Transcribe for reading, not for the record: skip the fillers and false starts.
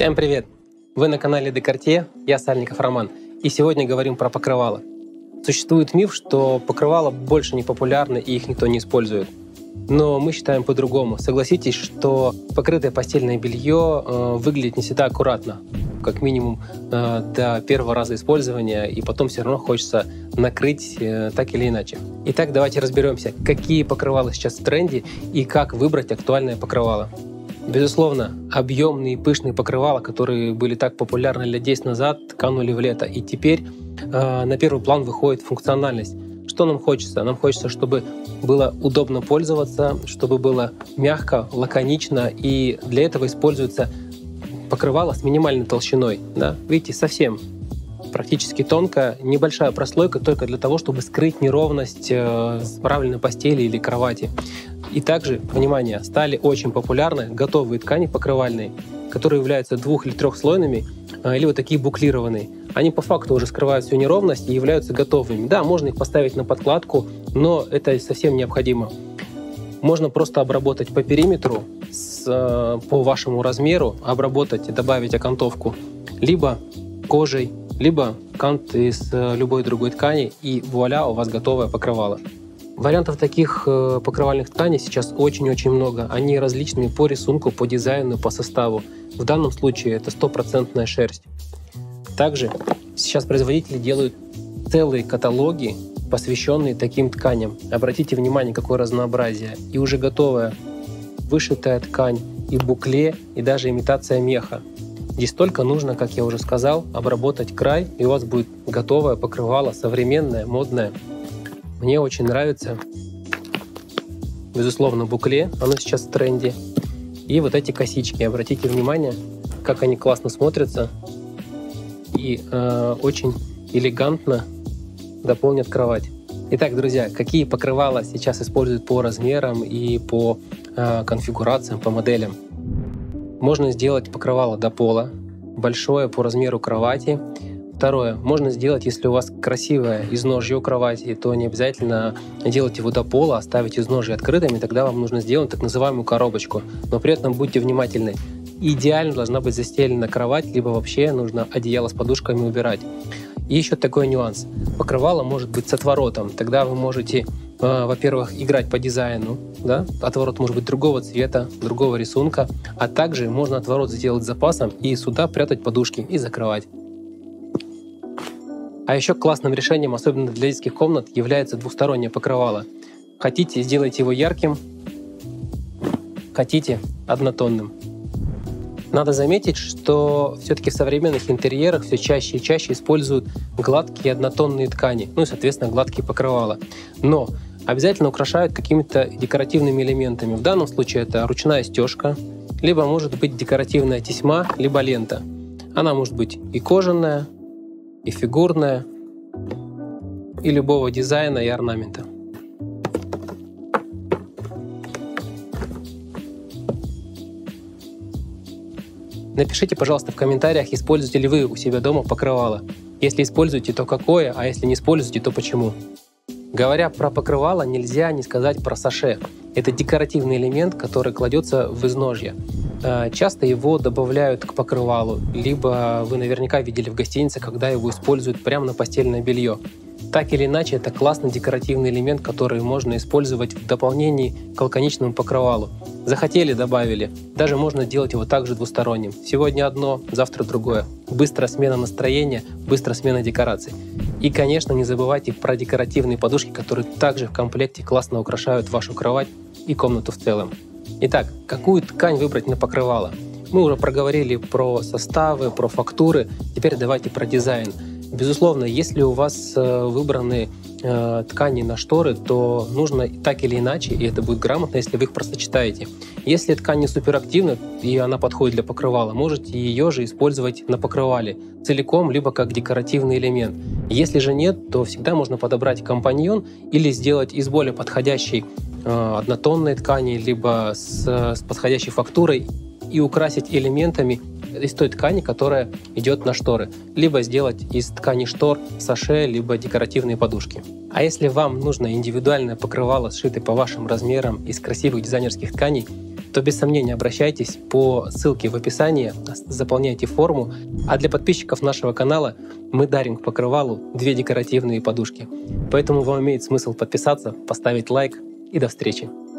Всем привет! Вы на канале Декартье, я Сальников Роман, и сегодня говорим про покрывала. Существует миф, что покрывала больше не популярны и их никто не использует. Но мы считаем по-другому. Согласитесь, что покрытое постельное белье выглядит не всегда аккуратно, как минимум до первого раза использования, и потом все равно хочется накрыть так или иначе. Итак, давайте разберемся, какие покрывала сейчас в тренде и как выбрать актуальное покрывало. Безусловно, объемные и пышные покрывала, которые были так популярны лет 10 назад, канули в лето. И теперь на первый план выходит функциональность. Что нам хочется? Нам хочется, чтобы было удобно пользоваться, чтобы было мягко, лаконично. И для этого используется покрывало с минимальной толщиной. Да? Видите, совсем практически тонкая, небольшая прослойка только для того, чтобы скрыть неровность справленной постели или кровати. И также, внимание, стали очень популярны готовые ткани покрывальные, которые являются 2- или 3-слойными, или вот такие буклированные. Они по факту уже скрывают всю неровность и являются готовыми. Да, можно их поставить на подкладку, но это совсем необходимо. Можно просто обработать по периметру, по вашему размеру, обработать и добавить окантовку либо кожей, либо кант из любой другой ткани, и вуаля, у вас готовое покрывало. Вариантов таких покрывальных тканей сейчас очень-очень много. Они различные по рисунку, по дизайну, по составу. В данном случае это 100% шерсть. Также сейчас производители делают целые каталоги, посвященные таким тканям. Обратите внимание, какое разнообразие. И уже готовая вышитая ткань, и букле, и даже имитация меха. Здесь только нужно, как я уже сказал, обработать край, и у вас будет готовое покрывало, современное, модное. Мне очень нравится, безусловно, букле, оно сейчас в тренде. И вот эти косички, обратите внимание, как они классно смотрятся и очень элегантно дополнят кровать. Итак, друзья, какие покрывала сейчас используют по размерам и по конфигурациям, по моделям? Можно сделать покрывало до пола, большое по размеру кровати. Второе. Можно сделать, если у вас красивое изножье у кровати, то не обязательно делать его до пола, оставить изножье открытыми, тогда вам нужно сделать так называемую коробочку. Но при этом будьте внимательны. Идеально должна быть застелена кровать, либо вообще нужно одеяло с подушками убирать. И еще такой нюанс. Покрывало может быть с отворотом. Тогда вы можете, во-первых, играть по дизайну. Да? Отворот может быть другого цвета, другого рисунка. А также можно отворот сделать с запасом и сюда прятать подушки и закрывать. А еще классным решением, особенно для детских комнат, является двустороннее покрывало. Хотите, сделайте его ярким, хотите — однотонным. Надо заметить, что все-таки в современных интерьерах все чаще и чаще используют гладкие однотонные ткани, ну и, соответственно, гладкие покрывала. Но обязательно украшают какими-то декоративными элементами. В данном случае это ручная стежка, либо может быть декоративная тесьма, либо лента. Она может быть и кожаная, и фигурная, и любого дизайна и орнамента. Напишите, пожалуйста, в комментариях, используете ли вы у себя дома покрывало. Если используете, то какое, а если не используете, то почему. Говоря про покрывало, нельзя не сказать про саше. Это декоративный элемент, который кладется в изножье. Часто его добавляют к покрывалу, либо вы наверняка видели в гостинице, когда его используют прямо на постельное белье. Так или иначе, это классный декоративный элемент, который можно использовать в дополнении к лаконичному покрывалу. Захотели — добавили. Даже можно делать его также двусторонним. Сегодня одно, завтра другое. Быстрая смена настроения, быстрая смена декораций. И, конечно, не забывайте про декоративные подушки, которые также в комплекте классно украшают вашу кровать и комнату в целом. Итак, какую ткань выбрать на покрывало? Мы уже проговорили про составы, про фактуры. Теперь давайте про дизайн. Безусловно, если у вас выбраны ткани на шторы, то нужно так или иначе, и это будет грамотно, если вы их просто читаете. Если ткань не суперактивна и она подходит для покрывала, можете ее же использовать на покрывале целиком, либо как декоративный элемент. Если же нет, то всегда можно подобрать компаньон или сделать из более подходящей однотонной ткани, либо с подходящей фактурой и украсить элементами из той ткани, которая идет на шторы. Либо сделать из ткани штор саше, либо декоративные подушки. А если вам нужно индивидуальное покрывало, сшитое по вашим размерам из красивых дизайнерских тканей, то без сомнения обращайтесь по ссылке в описании, заполняйте форму. А для подписчиков нашего канала мы дарим к покрывалу 2 декоративные подушки. Поэтому вам имеет смысл подписаться, поставить лайк и до встречи.